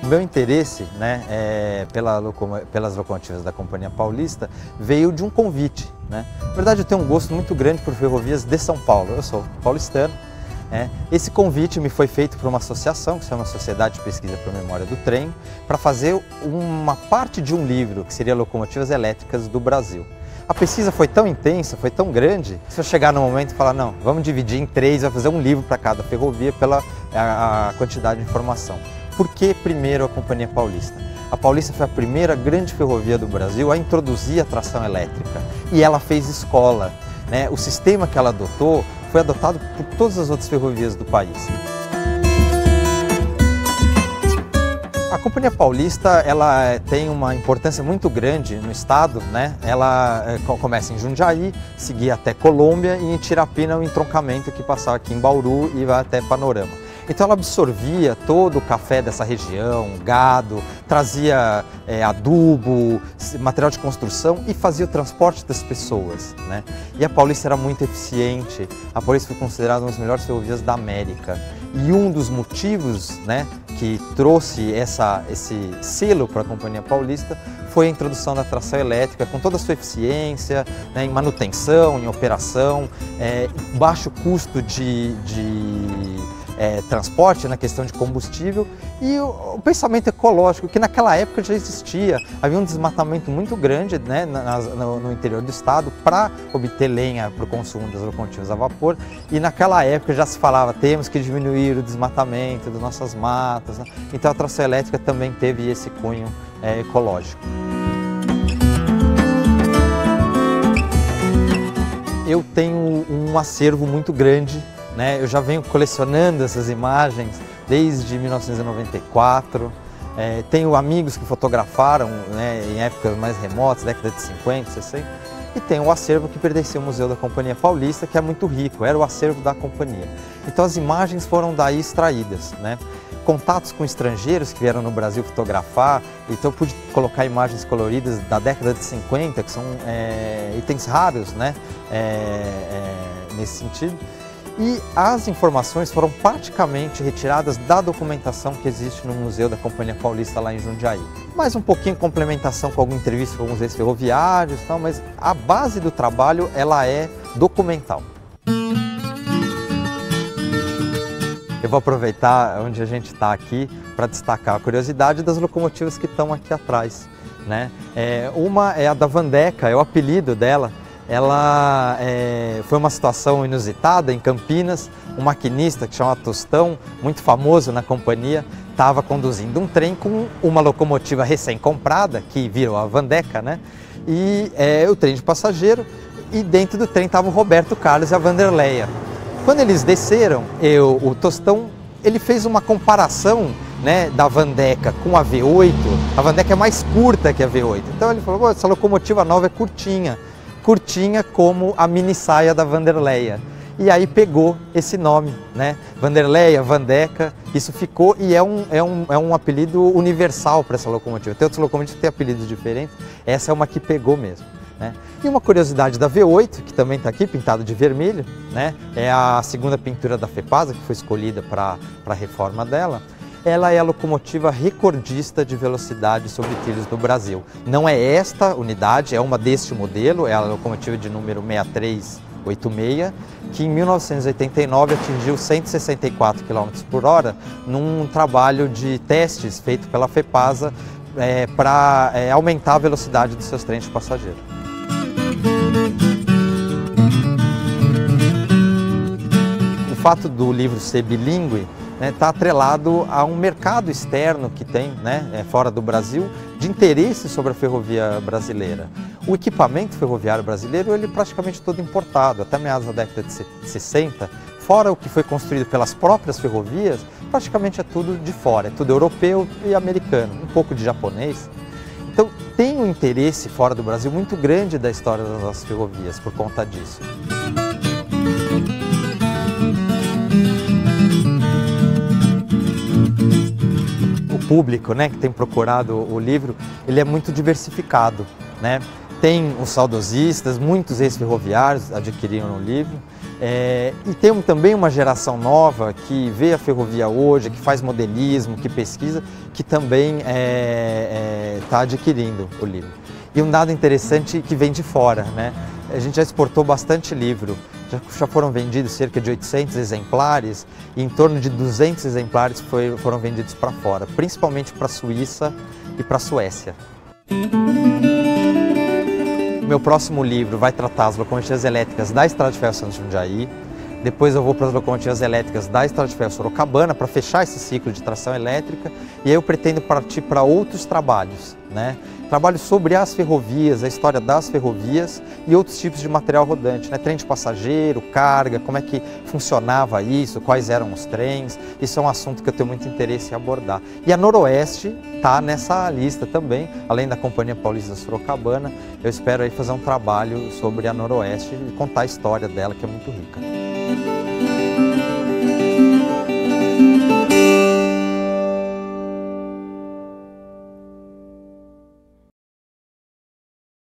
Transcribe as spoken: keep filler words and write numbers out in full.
O meu interesse, né, é, pela locomo pelas locomotivas da Companhia Paulista veio de um convite, né? Na verdade, eu tenho um gosto muito grande por ferrovias de São Paulo. Eu sou paulistano. É, esse convite me foi feito por uma associação que se chama Sociedade de Pesquisa para a Memória do Trem, para fazer uma parte de um livro que seria Locomotivas Elétricas do Brasil. A pesquisa foi tão intensa, foi tão grande, que se eu chegar no momento e falar, não, vamos dividir em três, vai fazer um livro para cada ferrovia pela a, a quantidade de informação. Por que primeiro a Companhia Paulista? A Paulista foi a primeira grande ferrovia do Brasil a introduzir a tração elétrica e ela fez escola, né? O sistema que ela adotou foi adotado por todas as outras ferrovias do país. A Companhia Paulista ela tem uma importância muito grande no estado, né? Ela começa em Jundiaí, seguia até Colômbia e em Tirapina o entroncamento que passava aqui em Bauru e vai até Panorama. Então ela absorvia todo o café dessa região, gado, trazia é, adubo, material de construção e fazia o transporte das pessoas, né? E a Paulista era muito eficiente, a Paulista foi considerada uma das melhores ferrovias da América. E um dos motivos, né, que trouxe essa, esse selo para a Companhia Paulista foi a introdução da tração elétrica com toda a sua eficiência, né, em manutenção, em operação, é, baixo custo de, de É, transporte, na questão de combustível e o, o pensamento ecológico, que naquela época já existia. Havia um desmatamento muito grande, né, na, no, no interior do estado para obter lenha para o consumo das locomotivas a vapor e naquela época já se falava, temos que diminuir o desmatamento das nossas matas, né? Então a tração elétrica também teve esse cunho é, ecológico. Eu tenho um acervo muito grande, né? Eu já venho colecionando essas imagens desde mil novecentos e noventa e quatro, é, tenho amigos que fotografaram, né, em épocas mais remotas, década de cinquenta, sessenta, e tem o acervo que pertencia ao Museu da Companhia Paulista, que é muito rico, era o acervo da companhia. Então as imagens foram daí extraídas, né? Contatos com estrangeiros que vieram no Brasil fotografar, então eu pude colocar imagens coloridas da década de cinquenta, que são é, itens raros, né, é, é, nesse sentido. E as informações foram praticamente retiradas da documentação que existe no Museu da Companhia Paulista lá em Jundiaí. Mais um pouquinho de complementação com alguma entrevista com alguns ex-ferroviários, mas a base do trabalho ela é documental. Eu vou aproveitar onde a gente está aqui para destacar a curiosidade das locomotivas que estão aqui atrás, né? É, uma é a da Vandeca, é o apelido dela. Ela é, foi uma situação inusitada em Campinas, um maquinista que chama Tostão, muito famoso na companhia, estava conduzindo um trem com uma locomotiva recém-comprada, que virou a Vandeca, né? E é, o trem de passageiro, e dentro do trem estava o Roberto Carlos e a Vanderleia. Quando eles desceram, eu, o Tostão, ele fez uma comparação, né, da Vandeca com a V oito. A Vandeca é mais curta que a V oito, então ele falou, essa locomotiva nova é curtinha. curtinha como a mini saia da Vanderleia. E aí pegou esse nome, né? Vanderleia, Vandeca, isso ficou e é um, é um, é um apelido universal para essa locomotiva. Tem outras locomotivas que têm apelidos diferentes, essa é uma que pegou mesmo, né? E uma curiosidade da V oito, que também está aqui, pintado de vermelho, né? É a segunda pintura da FEPASA, que foi escolhida para a reforma dela. Ela é a locomotiva recordista de velocidade sobre trilhos do Brasil. Não é esta unidade, é uma deste modelo, é a locomotiva de número seis três oito seis, que em mil novecentos e oitenta e nove atingiu cento e sessenta e quatro quilômetros por hora num trabalho de testes feito pela FEPASA é, para é, aumentar a velocidade dos seus trens de passageiro. O fato do livro ser bilíngue está, né, atrelado a um mercado externo que tem, né, é, fora do Brasil, de interesse sobre a ferrovia brasileira. O equipamento ferroviário brasileiro ele é praticamente todo importado, até meados da década de sessenta, fora o que foi construído pelas próprias ferrovias, praticamente é tudo de fora, é tudo europeu e americano, um pouco de japonês. Então tem um interesse fora do Brasil muito grande da história das nossas ferrovias por conta disso. Público, né, que tem procurado o livro, ele é muito diversificado, né? Tem os saudosistas, muitos ex-ferroviários adquiriram o livro, É, e tem também uma geração nova que vê a ferrovia hoje, que faz modelismo, que pesquisa, que também está é, é, adquirindo o livro. E um dado interessante que vem de fora, né? A gente já exportou bastante livro, já, já foram vendidos cerca de oitocentos exemplares e em torno de duzentos exemplares foi, foram vendidos para fora, principalmente para a Suíça e para a Suécia. O meu próximo livro vai tratar as locomotivas elétricas da Estrada de Ferro Santos Jundiaí. Depois eu vou para as locomotivas elétricas da Estrada de Ferro Sorocabana para fechar esse ciclo de tração elétrica. E aí eu pretendo partir para outros trabalhos, né? Trabalhos sobre as ferrovias, a história das ferrovias e outros tipos de material rodante, né? Trem de passageiro, carga, como é que funcionava isso, quais eram os trens. Isso é um assunto que eu tenho muito interesse em abordar. E a Noroeste está nessa lista também, além da Companhia Paulista Sorocabana. Eu espero aí fazer um trabalho sobre a Noroeste e contar a história dela, que é muito rica.